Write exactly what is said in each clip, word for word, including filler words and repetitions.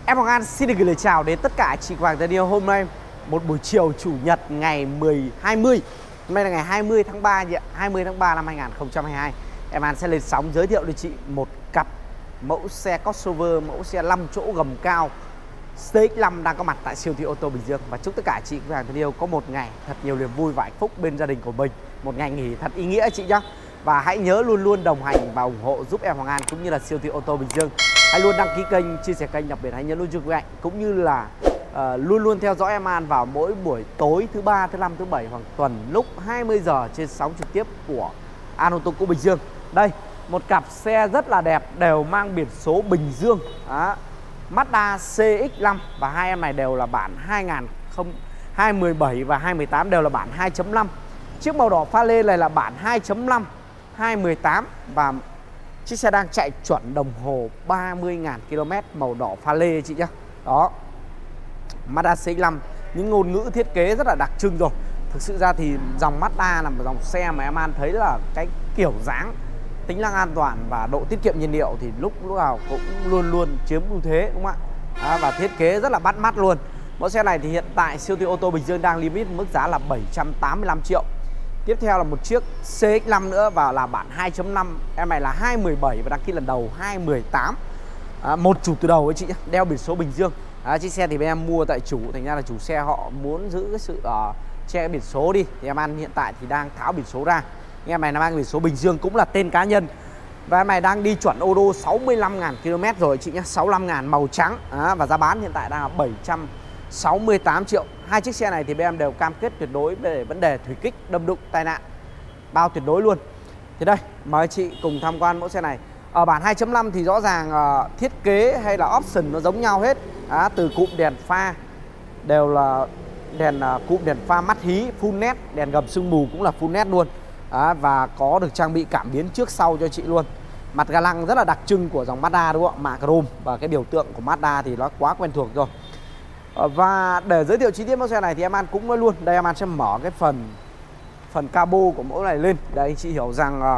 Em Hoàng An xin được gửi lời chào đến tất cả chị Hoàng thân yêu. Hôm nay một buổi chiều chủ nhật ngày mười hai mươi. Hôm nay là ngày hai mươi tháng ba nhỉ? hai mươi tháng ba năm hai nghìn không trăm hai mươi hai. Em An sẽ lên sóng giới thiệu đến chị một cặp mẫu xe crossover, mẫu xe năm chỗ gầm cao xê ích năm đang có mặt tại siêu thị ô tô Bình Dương. Và chúc tất cả chị Hoàng thân yêu có một ngày thật nhiều niềm vui và hạnh phúc bên gia đình của mình. Một ngày nghỉ thật ý nghĩa chị nhá. Và hãy nhớ luôn luôn đồng hành và ủng hộ giúp em Hoàng An cũng như là siêu thị ô tô Bình Dương. Hãy luôn đăng ký kênh, chia sẻ kênh, đặc biệt hãy nhấn nút chuông gạch cũng như là uh, luôn luôn theo dõi em An vào mỗi buổi tối thứ ba, thứ năm, thứ bảy hoặc tuần lúc hai mươi giờ trên sóng trực tiếp của An Ô Tô Cũ Bình Dương. Đây, một cặp xe rất là đẹp, đều mang biển số Bình Dương. Đó. Mazda xê ích năm và hai em này đều là bản hai nghìn không trăm mười bảy và hai nghìn không trăm mười tám đều là bản hai chấm năm. Chiếc màu đỏ pha lê này là bản hai chấm năm, hai mười tám và chiếc xe đang chạy chuẩn đồng hồ ba mươi nghìn ki lô mét, màu đỏ pha lê chị nhá. Đó. Mazda xê ích năm, những ngôn ngữ thiết kế rất là đặc trưng rồi. Thực sự ra thì dòng Mazda là một dòng xe mà em An thấy là cái kiểu dáng, tính năng an toàn và độ tiết kiệm nhiên liệu thì lúc lúc nào cũng luôn luôn chiếm ưu thế, đúng không ạ? À, và thiết kế rất là bắt mắt luôn. Mẫu xe này thì hiện tại siêu thị ô tô Bình Dương đang niêm yết mức giá là bảy trăm tám mươi lăm triệu. Tiếp theo là một chiếc xê ích năm nữa và là bản hai chấm năm. Em này là hai mười bảy và đăng ký lần đầu hai mười tám. À, một chủ từ đầu ấy chị nhé, đeo biển số Bình Dương. À, chiếc xe thì bên em mua tại chủ, thành ra là chủ xe họ muốn giữ cái sự uh, che biển số đi. Thì em An hiện tại thì đang tháo biển số ra. Em này là mang biển số Bình Dương, cũng là tên cá nhân. Và em này đang đi chuẩn ô đô sáu mươi lăm nghìn ki lô mét rồi chị nhé, sáu mươi lăm nghìn, màu trắng. À, và giá bán hiện tại đang là bảy trăm sáu mươi tám triệu. Hai chiếc xe này thì bên em đều cam kết tuyệt đối về vấn đề thủy kích, đâm đụng, tai nạn, bao tuyệt đối luôn. Thì đây, mời chị cùng tham quan mẫu xe này. Ở bản hai chấm năm thì rõ ràng uh, thiết kế hay là option nó giống nhau hết. À, từ cụm đèn pha đều là đèn uh, cụm đèn pha mắt hí full nét, đèn gầm sương mù cũng là full nét luôn. À, và có được trang bị cảm biến trước sau cho chị luôn. Mặt ga lăng rất là đặc trưng của dòng Mazda đúng không ạ? Mạ chrome và cái biểu tượng của Mazda thì nó quá quen thuộc rồi. Và để giới thiệu chi tiết mẫu xe này thì em An cũng nói luôn. Đây em An sẽ mở cái phần phần cabo của mẫu này lên để anh chị hiểu rằng uh,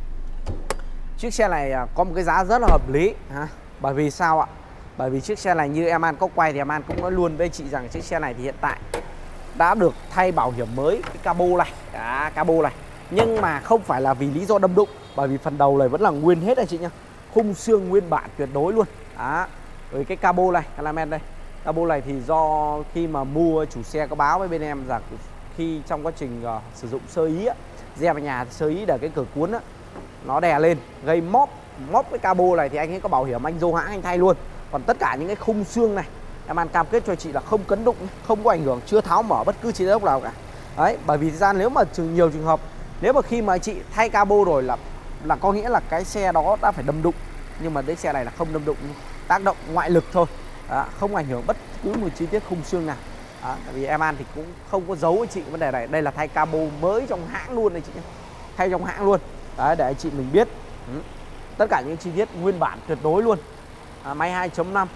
chiếc xe này uh, có một cái giá rất là hợp lý. Ha? Bởi vì sao ạ? Bởi vì chiếc xe này như em An có quay thì em An cũng nói luôn với chị rằng chiếc xe này thì hiện tại đã được thay bảo hiểm mới cái cabo này, à, cabo này. Nhưng mà không phải là vì lý do đâm đụng, bởi vì phần đầu này vẫn là nguyên hết anh chị nhá. Khung xương nguyên bản tuyệt đối luôn. Đó. Với cái cabo này, Calamen đây. Cabo này thì do khi mà mua chủ xe có báo với bên em rằng khi trong quá trình uh, sử dụng sơ ý á, gieo vào nhà sơ ý để cái cửa cuốn á, nó đè lên gây móp móp cái cabo này thì anh ấy có bảo hiểm, anh vô hãng anh thay luôn. Còn tất cả những cái khung xương này em An cam kết cho chị là không cấn đụng, không có ảnh hưởng, chưa tháo mở bất cứ chi tiết nào cả. Đấy, bởi vì ra nếu mà nhiều trường hợp nếu mà khi mà chị thay cabo rồi là là có nghĩa là cái xe đó đã phải đâm đụng, nhưng mà cái xe này là không đâm đụng, tác động ngoại lực thôi. Đó, không ảnh hưởng bất cứ một chi tiết khung xương nào. Đó, tại vì em An thì cũng không có giấu với chị vấn đề này. Đây là thay cabo mới trong hãng luôn này chị nhé, thay trong hãng luôn. Đấy, để chị mình biết. Ừ. Tất cả những chi tiết nguyên bản tuyệt đối luôn. À, máy hai chấm năm,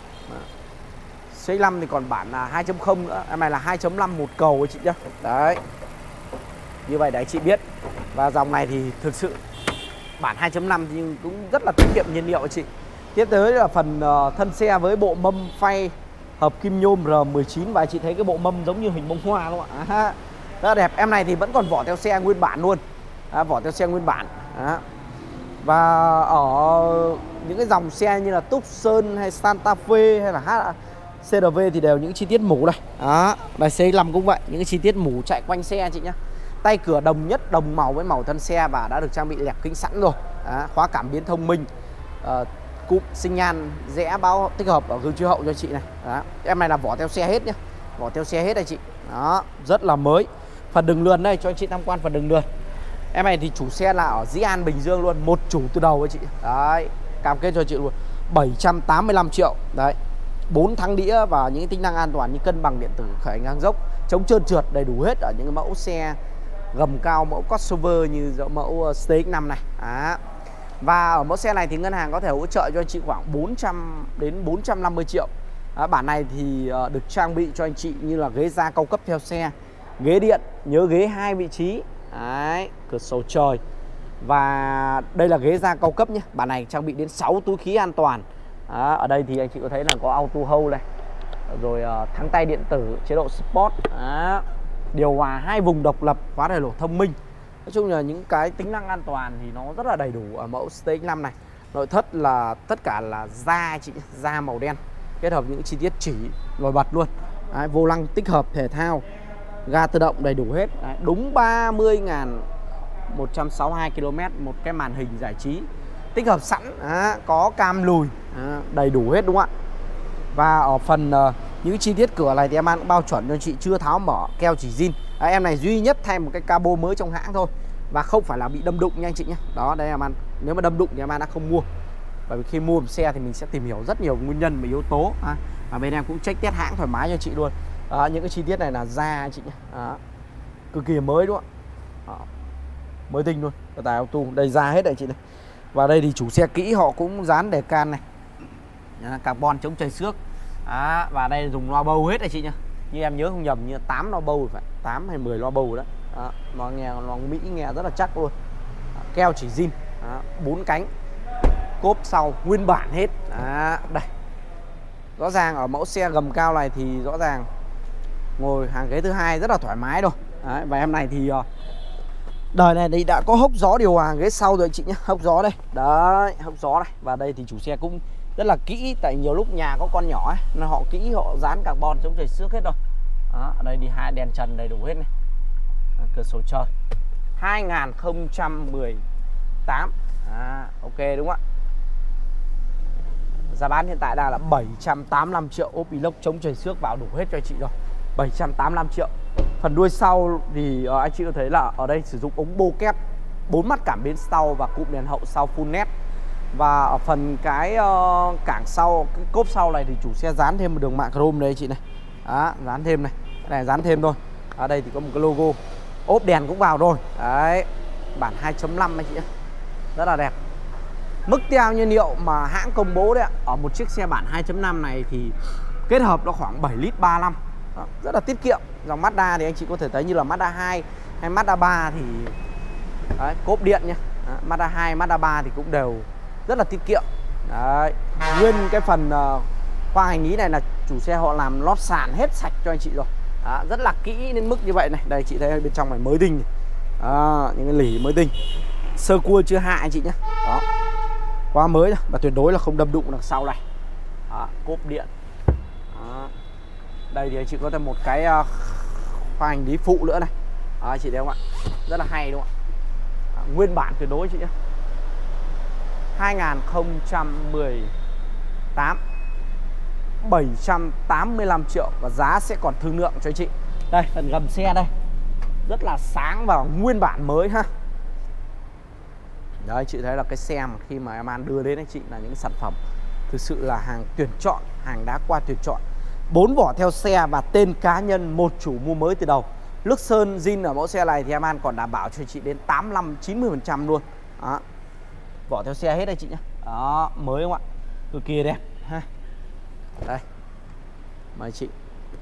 xê ích năm thì còn bản là hai chấm không nữa. Em này là hai chấm năm một cầu với chị nhé. Đấy, như vậy để chị biết. Và dòng này thì thực sự bản hai chấm năm nhưng cũng rất là tiết kiệm nhiên liệu chị. Tiếp tới là phần uh, thân xe với bộ mâm phay hợp kim nhôm R mười chín. Và chị thấy cái bộ mâm giống như hình bông hoa đúng không ạ? À, rất là đẹp. Em này thì vẫn còn vỏ theo xe nguyên bản luôn. À, vỏ theo xe nguyên bản. À. Và ở những cái dòng xe như là Tucson hay Santa Fe hay là xê rờ vê thì đều những chi tiết mũ đây. Đó, đây xê ích năm cũng vậy, những cái chi tiết mũ chạy quanh xe chị nhá. Tay cửa đồng nhất, đồng màu với màu thân xe và đã được trang bị lẹp kính sẵn rồi. Đó, khóa cảm biến thông minh. Uh, cụm sinh nhan rẽ báo tích hợp ở gương chiếu hậu cho chị này. Đó. Em này là vỏ theo xe hết nhá, vỏ theo xe hết đây chị. Đó, rất là mới. Phần đường lườn đây cho anh chị tham quan phần đường lườn. Em này thì chủ xe là ở Dĩ An Bình Dương luôn, một chủ từ đầu với chị. Đấy, cam kết cho chị luôn bảy trăm tám mươi lăm triệu. Đấy, bốn thắng đĩa và những tính năng an toàn như cân bằng điện tử, khởi ngang dốc, chống trơn trượt đầy đủ hết ở những cái mẫu xe gầm cao, mẫu crossover như mẫu xê ích năm này. Đó. Và ở mẫu xe này thì ngân hàng có thể hỗ trợ cho anh chị khoảng bốn trăm đến bốn trăm năm mươi triệu. À, bản này thì uh, được trang bị cho anh chị như là ghế da cao cấp theo xe, ghế điện, nhớ ghế hai vị trí. Đấy, cửa sổ trời. Và đây là ghế da cao cấp nhé. Bản này trang bị đến sáu túi khí an toàn. Đó, ở đây thì anh chị có thấy là có auto hold này, rồi uh, thắng tay điện tử, chế độ sport. Đó, điều hòa hai vùng độc lập, khóa đèn lổ thông minh. Nói chung là những cái tính năng an toàn thì nó rất là đầy đủ ở mẫu xê tê ích năm này. Nội thất là tất cả là da chị, da màu đen, kết hợp những chi tiết chỉ nổi bật luôn. Đấy, vô lăng tích hợp thể thao, ga tự động đầy đủ hết. Đấy, đúng ba mươi nghìn một trăm sáu mươi hai ki lô mét, một cái màn hình giải trí tích hợp sẵn. Đấy, có cam lùi, đấy, đầy đủ hết đúng không ạ? Và ở phần uh, những chi tiết cửa này thì em cũng bao chuẩn cho chị, chưa tháo mở, keo chỉ zin. Đấy, em này duy nhất thay một cái cabo mới trong hãng thôi, và không phải là bị đâm đụng nha anh chị nhé. Đó, đây em ăn, nếu mà đâm đụng thì em đã không mua, bởi vì khi mua một xe thì mình sẽ tìm hiểu rất nhiều nguyên nhân và yếu tố. À, và bên em cũng check test hãng thoải mái cho chị luôn. Đó, những cái chi tiết này là da anh chị nhé. Đó, cực kỳ mới đúng không ạ? Đó, mới tinh luôn, tài auto đây, da hết này chị này. Và đây thì chủ xe kỹ họ cũng dán đề can này, à, carbon chống chảy xước. Đó, và đây dùng loa bầu hết này chị nhá, như em nhớ không nhầm như tám loa bầu phải, tám hay mười loa bầu đó. Đó, nó nghe nó Mỹ nghe rất là chắc luôn. Đó, keo chỉ zin, bốn cánh, cốp sau nguyên bản hết. Đó, đây rõ ràng ở mẫu xe gầm cao này thì rõ ràng ngồi hàng ghế thứ hai rất là thoải mái rồi. Đấy, và em này thì đời này thì đã có hốc gió điều hòa ghế sau rồi chị nhé, hốc gió đây, đấy hốc gió này. Và đây thì chủ xe cũng rất là kỹ, tại nhiều lúc nhà có con nhỏ ấy, nên họ kỹ, họ dán carbon chống chảy xước hết rồi. Đó, ở đây thì hai đèn trần đầy đủ hết này, cửa sổ trời hai nghìn không trăm mười tám. À, ok đúng không ạ? Giá bán hiện tại đang là bảy trăm tám mươi lăm triệu, ốp inox chống chảy xước vào đủ hết cho chị rồi, bảy trăm tám mươi lăm triệu. Phần đuôi sau thì uh, anh chị có thấy là ở đây sử dụng ống bô kép, bốn mắt cảm biến sau và cụm đèn hậu sau full nét. Và ở phần cái uh, cảng sau, cái cốp sau này thì chủ xe dán thêm một đường mạ chrome đây chị này. Đó, dán thêm này, cái này dán thêm thôi. Ở đây thì có một cái logo. Ốp đèn cũng vào rồi. Đấy, bản hai chấm năm anh chị nhé, rất là đẹp. Mức tiêu nhiên liệu mà hãng công bố đấy ạ, ở một chiếc xe bản hai chấm năm này thì kết hợp nó khoảng bảy lít ba mươi lăm. Đó, rất là tiết kiệm. Dòng Mazda thì anh chị có thể thấy như là Mazda hai hay Mazda ba thì đấy, cốp điện nhá. Đó, Mazda hai, Mazda ba thì cũng đều rất là tiết kiệm. Đấy, nguyên cái phần uh, khoang hành lý này là chủ xe họ làm lót sàn hết sạch cho anh chị rồi. Đó, rất là kỹ đến mức như vậy này. Đây chị thấy bên trong này mới tinh này. Đó, những cái lỉ mới tinh, sơ cua chưa hạ anh chị nhé. Đó, quá mới rồi. Và tuyệt đối là không đâm đụng đằng sau này. Đó, cốp điện. Đó, đây thì anh chị có thêm một cái uh, khoang hành lý phụ nữa này. Đó, anh chị thấy không ạ? Rất là hay đúng không ạ? Đó, nguyên bản tuyệt đối chị nhé, hai nghìn không trăm mười tám, bảy trăm tám mươi lăm triệu, và giá sẽ còn thương lượng cho anh chị. Đây, phần gầm xe đây rất là sáng và nguyên bản mới ha. Đấy, chị thấy là cái xe mà khi mà em An đưa đến anh chị là những sản phẩm thực sự là hàng tuyển chọn, hàng đã qua tuyển chọn. Bốn vỏ theo xe và tên cá nhân, một chủ mua mới từ đầu. Lức sơn zin ở mẫu xe này thì em An còn đảm bảo cho chị đến tám mươi lăm chín mươi phần trăm luôn. Đó, vỏ theo xe hết đây chị nhé. Đó, mới không ạ? Cực kỳ đẹp ha. Đây, mời chị.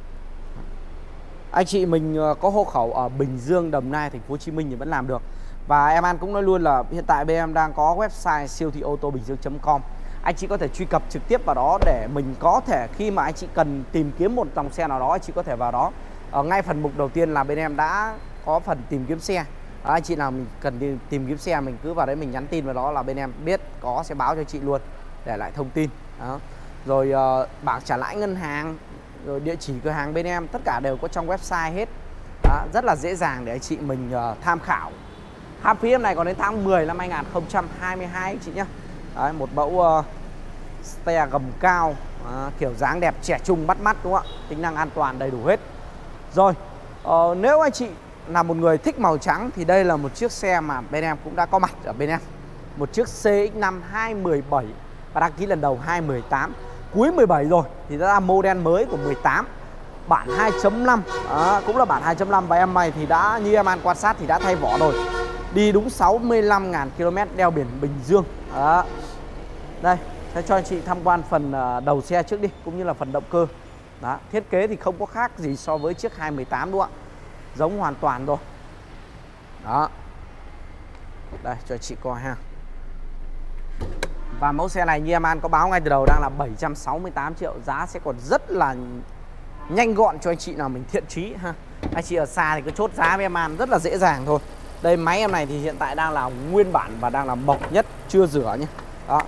Anh chị mình có hộ khẩu ở Bình Dương, Đồng Nai, thành phố Hồ Chí Minh thì vẫn làm được. Và em An cũng nói luôn là hiện tại bên em đang có website siêu thị ô tô bình dương chấm com. Anh chị có thể truy cập trực tiếp vào đó để mình có thể khi mà anh chị cần tìm kiếm một dòng xe nào đó, anh chị có thể vào đó. Ở ngay phần mục đầu tiên là bên em đã có phần tìm kiếm xe. Đó, anh chị nào mình cần tìm, tìm kiếm xe mình cứ vào đấy mình nhắn tin vào đó là bên em biết có sẽ báo cho chị luôn, để lại thông tin. Đó, rồi uh, bảng trả lãi ngân hàng, rồi địa chỉ cửa hàng bên em tất cả đều có trong website hết. Đó, rất là dễ dàng để anh chị mình uh, tham khảo. Hạn phí em này còn đến tháng mười năm hai nghìn không trăm hai mươi hai chị nhé. Đấy, một mẫu uh, xe gầm cao, uh, kiểu dáng đẹp, trẻ trung, bắt mắt đúng không ạ? Tính năng an toàn đầy đủ hết. Rồi, uh, nếu anh chị là một người thích màu trắng thì đây là một chiếc xe mà bên em cũng đã có mặt ở bên em. Một chiếc xê ích năm hai mười bảy và đăng ký lần đầu hai mười tám, cuối mười bảy rồi thì đã là model mới của mười tám, bản hai chấm năm. Đó, cũng là bản hai chấm năm và em này thì đã, như em An quan sát thì đã thay vỏ rồi. Đi đúng sáu mươi lăm nghìn ki lô mét đeo biển Bình Dương. Đó, đây, sẽ cho anh chị tham quan phần đầu xe trước đi, cũng như là phần động cơ. Đó, thiết kế thì không có khác gì so với chiếc hai mười tám đúng không ạ? Giống hoàn toàn rồi. Đó, đây cho chị coi ha. Và mẫu xe này như em An có báo ngay từ đầu đang là bảy trăm sáu mươi tám triệu. Giá sẽ còn rất là nhanh gọn cho anh chị nào mình thiện chí ha. Anh chị ở xa thì cứ chốt giá với em An rất là dễ dàng thôi. Đây máy em này thì hiện tại đang là nguyên bản và đang là mộc nhất, chưa rửa nhé. Đó.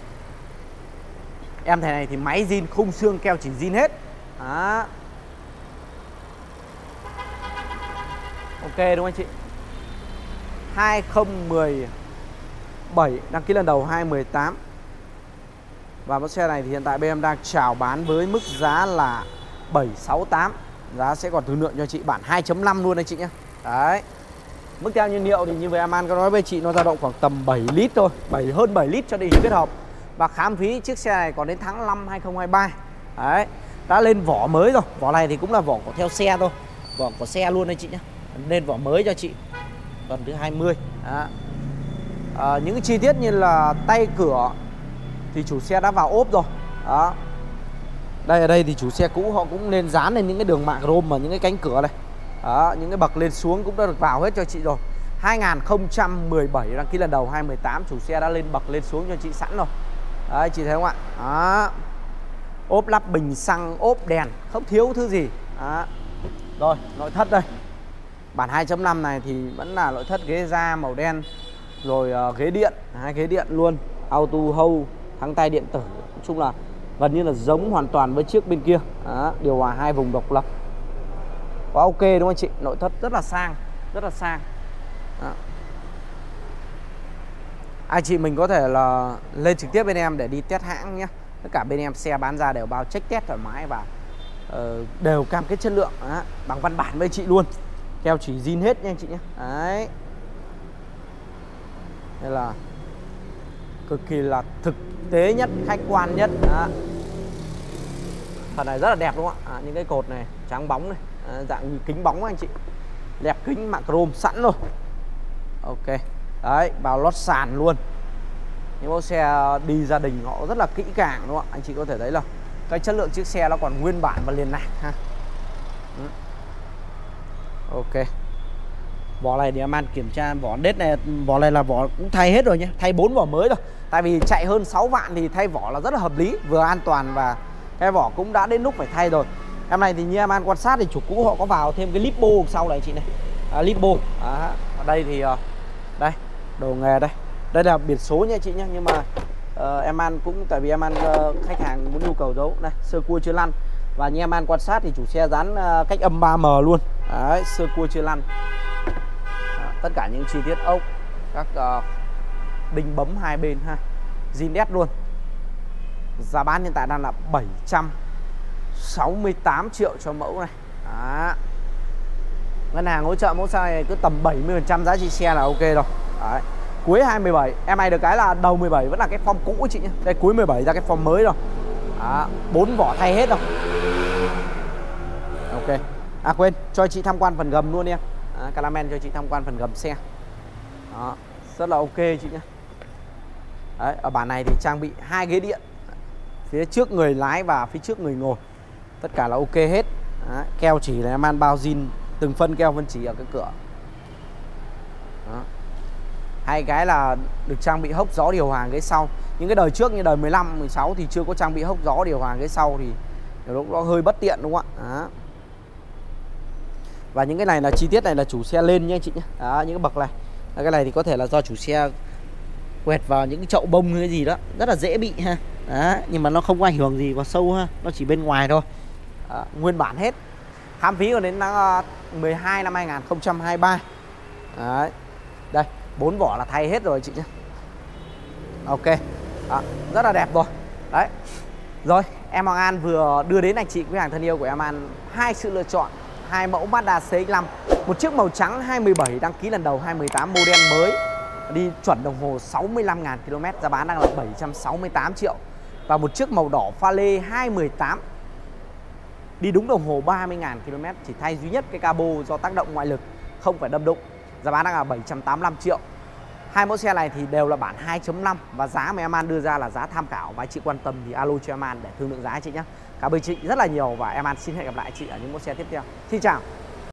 Em thẻ này thì máy zin, khung xương keo chỉ zin hết. Đó. Ok đúng không anh chị? hai không một bảy, đăng ký lần đầu hai không một tám. Và mẫu xe này thì hiện tại bên em đang chào bán với mức giá là bảy sáu tám. Giá sẽ còn thương lượng cho chị bản hai chấm năm luôn anh chị nhé. Đấy. Mức theo nhiên liệu thì như vậy em An có nói với chị nó dao động khoảng tầm bảy lít thôi, bảy hơn bảy lít cho địa hình kết hợp. Và khám phí chiếc xe này còn đến tháng năm hai không hai ba. Đấy. Đã lên vỏ mới rồi. Vỏ này thì cũng là vỏ của theo xe thôi. Vỏ của xe luôn anh chị nhé. Lên vỏ mới cho chị. Tuần thứ hai mươi. Đó. À, những chi tiết như là tay cửa thì chủ xe đã vào ốp rồi. Đó. Đây ở đây thì chủ xe cũ họ cũng nên dán lên những cái đường mạ chrome và những cái cánh cửa này. Đó, những cái bậc lên xuống cũng đã được vào hết cho chị rồi. hai không một bảy đăng ký lần đầu hai không một tám, chủ xe đã lên bậc lên xuống cho chị sẵn rồi. Đấy chị thấy không ạ? Đó. Ốp lắp bình xăng, ốp đèn, không thiếu thứ gì. Đó. Rồi, nội thất đây. Bản hai chấm năm này thì vẫn là nội thất ghế da màu đen. Rồi uh, ghế điện, hai ghế điện luôn, auto hold, thắng tay điện tử. Nói chung là gần như là giống hoàn toàn với chiếc bên kia. Đó, điều hòa hai vùng độc lập. Quá ok đúng không anh chị? Nội thất rất là sang, rất là sang. Đó. Anh chị mình có thể là lên trực tiếp bên em để đi test hãng nhé. Tất cả bên em xe bán ra đều bao check test thoải mái và uh, đều cam kết chất lượng. Đó. Bằng văn bản với chị luôn. Keo chỉ zin hết nha anh chị nhé. Đấy. Đây là cực kỳ là thực tế nhất, khách quan nhất. Đó. Phần này rất là đẹp đúng không ạ? À, những cái cột này trắng bóng này, à, dạng như kính bóng anh chị. Lẹp kính mạ chrome sẵn rồi. Ok. Đấy, vào lót sàn luôn. Những mẫu xe đi gia đình họ rất là kỹ càng đúng không ạ? Anh chị có thể thấy là cái chất lượng chiếc xe nó còn nguyên bản và liền lạc ha. Ừ. Ok. Vỏ này thì em An kiểm tra vỏ đết này, vỏ này là vỏ cũng thay hết rồi nhé, thay bốn vỏ mới rồi. Tại vì chạy hơn sáu vạn thì thay vỏ là rất là hợp lý, vừa an toàn và cái vỏ cũng đã đến lúc phải thay rồi. Em này thì như em An quan sát thì chủ cũ họ có vào thêm cái lipo sau này chị này. À, lipo. À, ở đây thì đây, đồ nghề đây. Đây là biển số nha chị nhé, nhưng mà uh, em An cũng tại vì em An uh, khách hàng muốn nhu cầu dấu đây, sơ cua chưa lăn. Và như em An quan sát thì chủ xe dán uh, cách âm ba M luôn. Đấy, sơ cua chưa lăn. Đó, tất cả những chi tiết ốc, các uh, đinh bấm hai bên ha, zin đét luôn. Giá bán hiện tại đang là bảy trăm sáu mươi tám triệu cho mẫu này. Đó. Ngân hàng hỗ trợ mẫu xe này cứ tầm bảy mươi phần trăm giá trị xe là ok rồi. Đấy. Cuối hai mười bảy, em này được cái là đầu mười bảy vẫn là cái form cũ chị nhé. Đây cuối mười bảy ra cái form mới rồi. Đó, bốn vỏ thay hết rồi. Ok. À quên, cho chị tham quan phần gầm luôn em. À, Caramel cho chị tham quan phần gầm xe. Đó, rất là ok chị nhé. Đấy, ở bản này thì trang bị hai ghế điện. Phía trước người lái và phía trước người ngồi. Tất cả là ok hết. Đấy, keo chỉ là em An bao zin từng phân keo phân chỉ ở cái cửa. Đó. Hai cái là được trang bị hốc gió điều hòa ghế sau. Những cái đời trước như đời mười lăm, mười sáu thì chưa có trang bị hốc gió điều hòa ghế sau thì lúc đó hơi bất tiện đúng không ạ? Đó. Và những cái này là chi tiết này là chủ xe lên nha anh chị nhé. Đó, những cái bậc này. Cái này thì có thể là do chủ xe quẹt vào những cái chậu bông hay cái gì đó, rất là dễ bị ha. Đó, nhưng mà nó không có ảnh hưởng gì vào sâu ha, nó chỉ bên ngoài thôi. Đó, nguyên bản hết. Khám phí còn đến tháng mười hai năm hai không hai ba. Đấy. Đây, bốn vỏ là thay hết rồi chị nhé. Ok. Đó, rất là đẹp rồi. Đấy. Rồi, em Hoàng An vừa đưa đến anh chị quý hàng thân yêu của em An hai sự lựa chọn, hai mẫu Mazda C X năm. Một chiếc màu trắng hai mười bảy đăng ký lần đầu hai mười tám model mới. Đi chuẩn đồng hồ sáu mươi lăm nghìn ki lô mét, giá bán đang là bảy trăm sáu mươi tám triệu. Và một chiếc màu đỏ pha lê hai mười tám. Đi đúng đồng hồ ba mươi nghìn ki lô mét, chỉ thay duy nhất cái cabo do tác động ngoại lực, không phải đâm đụng. Giá bán đang là bảy trăm tám mươi lăm triệu. Hai mẫu xe này thì đều là bản hai chấm năm và giá mà em An đưa ra là giá tham khảo, và chị quan tâm thì alo cho em An để thương lượng giá chị nhé. Cảm ơn chị rất là nhiều và em An xin hẹn gặp lại chị ở những mẫu xe tiếp theo. Xin chào.